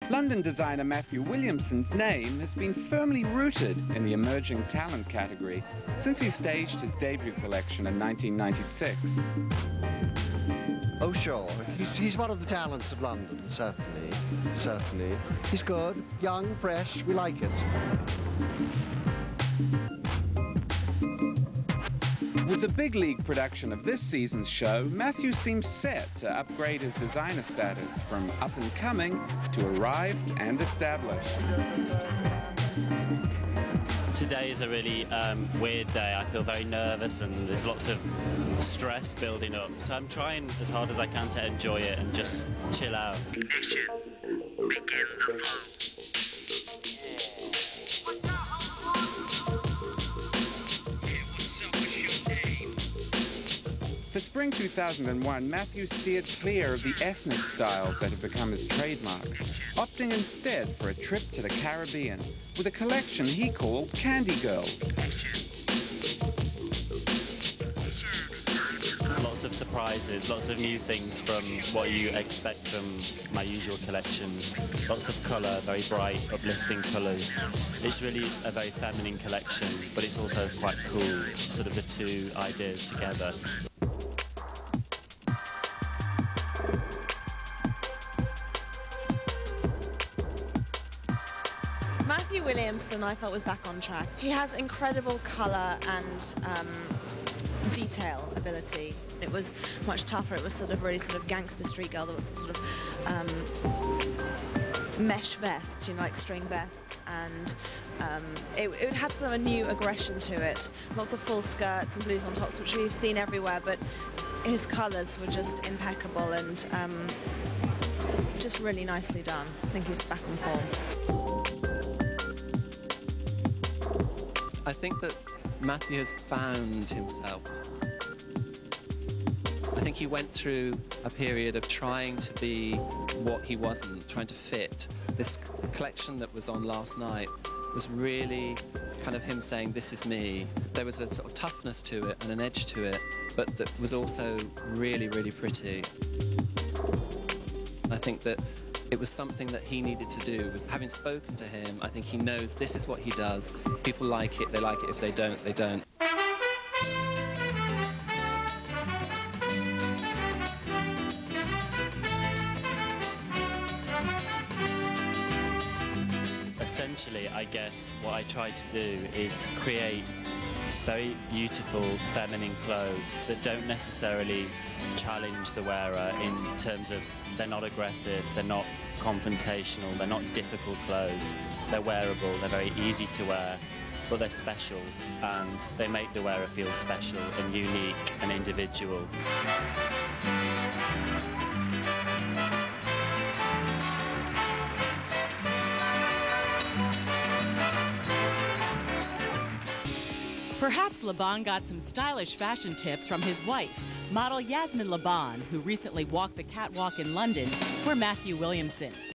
London designer Matthew Williamson's name has been firmly rooted in the emerging talent category since he staged his debut collection in 1996. Oh, sure. He's one of the talents of London, certainly. Certainly. He's good, young, fresh. We like it. With the big league production of this season's show, Matthew seems set to upgrade his designer status from up-and-coming to arrived and established. Today is a really weird day. I feel very nervous and there's lots of stress building up. So I'm trying as hard as I can to enjoy it and just chill out. Ignition. Begin the flow. For spring 2001, Matthew steered clear of the ethnic styles that have become his trademark, opting instead for a trip to the Caribbean with a collection he called Candy Girls. Lots of surprises, lots of new things from what you expect from my usual collections. Lots of colour, very bright, uplifting colours. It's really a very feminine collection, but it's also quite cool, sort of the two ideas together. Matthew Williamson, I felt, was back on track. He has incredible colour and detail ability. It was much tougher. It was sort of really sort of gangster street girl. There was sort of mesh vests, you know, like string vests, and it had sort of a new aggression to it. Lots of full skirts and blues on tops, which we've seen everywhere, but his colours were just impeccable and just really nicely done. I think he's back on form. I think that Matthew has found himself. I think he went through a period of trying to be what he wasn't, trying to fit. This collection that was on last night was really kind of him saying, this is me. There was a sort of toughness to it and an edge to it, but that was also really, really pretty. I think that it was something that he needed to do. Having spoken to him, I think he knows this is what he does. People like it, they like it. If they don't, they don't. Essentially, I guess what I try to do is create very beautiful feminine clothes that don't necessarily challenge the wearer in terms of they're not aggressive, they're not confrontational, they're not difficult clothes. They're wearable, they're very easy to wear, but they're special and they make the wearer feel special and unique and individual. Perhaps Le Bon got some stylish fashion tips from his wife, model Yasmin Le Bon, who recently walked the catwalk in London for Matthew Williamson.